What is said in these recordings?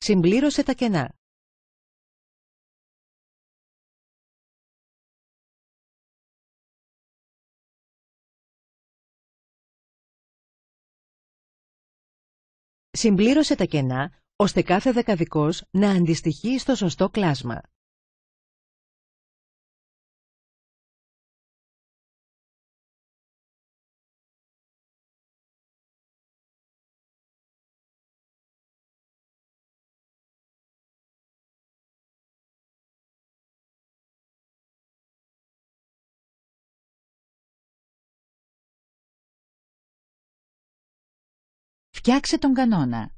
Συμπλήρωσε τα κενά. Συμπλήρωσε τα κενά, ώστε κάθε δεκαδικός να αντιστοιχεί στο σωστό κλάσμα. Φτιάξε τον κανόνα.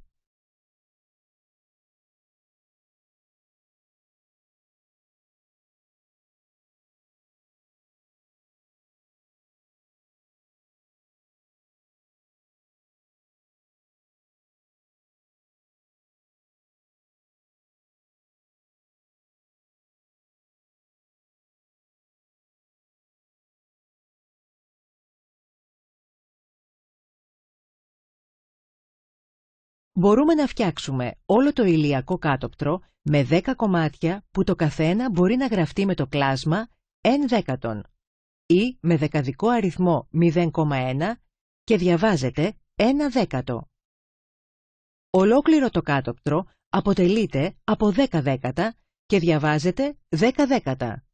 Μπορούμε να φτιάξουμε όλο το ηλιακό κάτωπτρο με 10 κομμάτια που το καθένα μπορεί να γραφτεί με το κλάσμα n δέκατον ή με δεκαδικό αριθμό 0,1 και διαβάζεται 1 δέκατο. Ολόκληρο το κάτωπτρο αποτελείται από 10 δέκατα και διαβάζεται 10 δέκατα.